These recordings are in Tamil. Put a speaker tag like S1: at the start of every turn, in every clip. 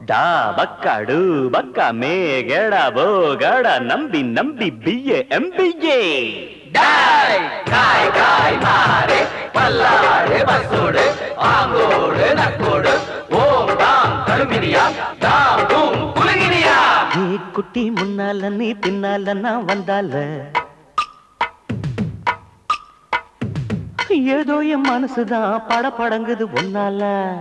S1: டா பக்காடு பக்கா மேகடா போகடா நம்பி நம்பி பிஏ எம்பிஏ
S2: டாய் காய் காய் மாரே பல்லாடு பசோடு ஆங்கோடு நக்கோடு ஓம் தாம் கருமினியா தாம் தூம் குலுங்கினியா.
S1: ஏ குட்டி முன்னால நீ பின்னால நான் வந்தால ஏதோ என் மனசுதான் படபடங்குது ஒன்னால.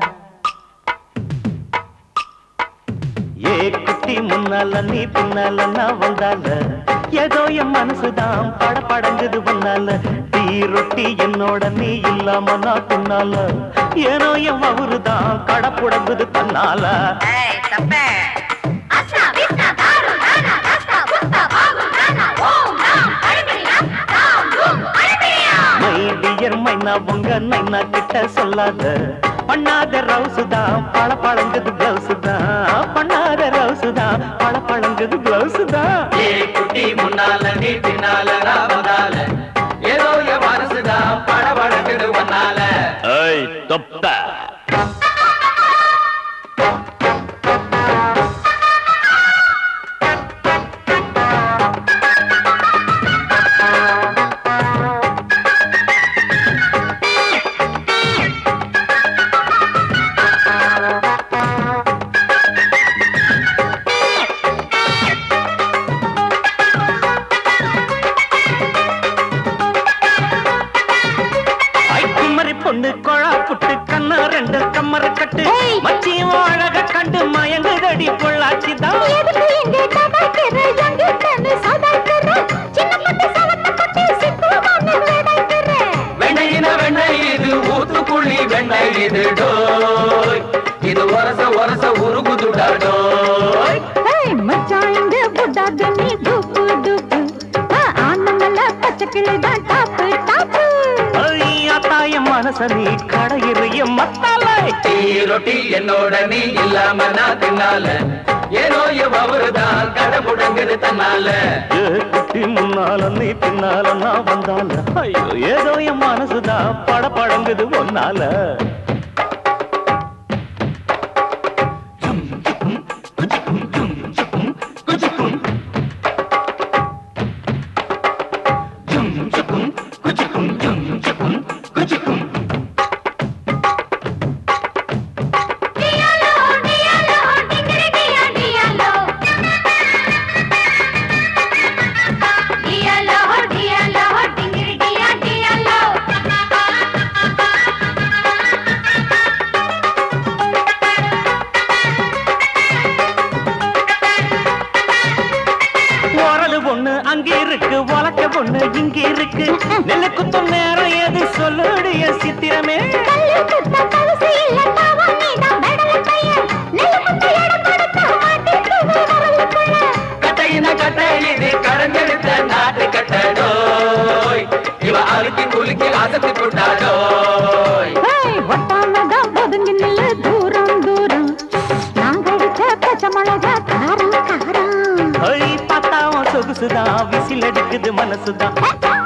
S1: ஏ குட்டி முன்னால நீ பின்னால நான் வந்தால ஏதோ என் மனசுதான் படபடங்குது ஒன்னால. டீ ரொட்டி என்னோட நீ இல்லாம நான் பின்னால ஏனோ என் அவருதான் கடப்புடங்குது தன்னால. மைனா உங்க நைனா கிட்ட சொல்லாத பண்ணாத ரவுசுதான் பழ பழங்குது பிளவுசுதான் பண்ணாத ரவுசுதான் பழ பழங்குது பிளவுசுதான்.
S2: ஏ குட்டி முன்னால நீ பின்னால நான் வந்தால ஏதோ என் மனசுதான் படபடக்குது ஒன்னால.
S1: ஏய் தொப்ப பொண்ணு கொழா புட்டு கண்ணா ரெண்டு கம்மர கட்டு மச்சியும் அழக கண்டு மயங்குதடி பொள்ளாச்சிதான்.
S2: வெண்ணையின வெண்ணெய் இது ஊத்துக்குள்ளி வெண்ணெய் இது டோய் இது ஒரச ஒரச உருகுதுடா டோய்.
S3: மச்சாங்க புட்டாக நீ டூப்பு டூப்பு ஆனந்தல பச்சக்கிளிதான் டாப்பு டாப்பு.
S1: தாயம் மனச நீ கடையிறைய மத்தால
S2: டீ ரொட்டி என்னோட நீ இல்லாம நான் தின்னால ஏனோ அவருதான் கடை முடங்குது தன்னால.
S1: குட்டி முன்னால நீ பின்னால நான் வந்தால ஐயோ ஏதோ என் மனசுதான் படபடங்குது ஒன்னால. இங்க இருக்கு நெல்லு குத்தும் நேரம் எது சொல்லுடைய சித்திரமே.
S2: கட்டையின கட்டை இது கடந்தெடுத்த நாட்டு கட்டடோய் இவ அழுக்கி குலுக்கி அசத்தி போட்டாடோய்.
S3: தூரம் தூரம் நாங்க பச்சை மிளகா காரம் காரம்
S1: பத்தாவும் சொகுசுதான் விசில் அடிக்குது மனசுதான்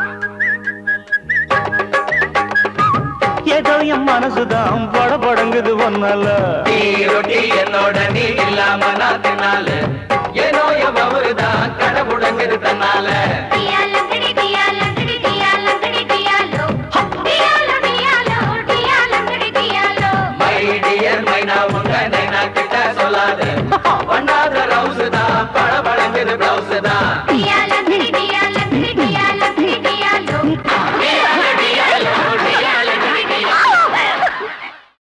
S1: ஏதோ என் மனசுதான் படபடங்குது ஒன்னால.
S2: டீ ரொட்டி என்னோட நீ இல்லாம நான் தின்னால ஏனோ அவருதான் கடை முடங்குது தன்னால. மைடியர் மைனா உங்க நைனா கிட்ட சொல்லாத பண்ணாத ரவுசுதான்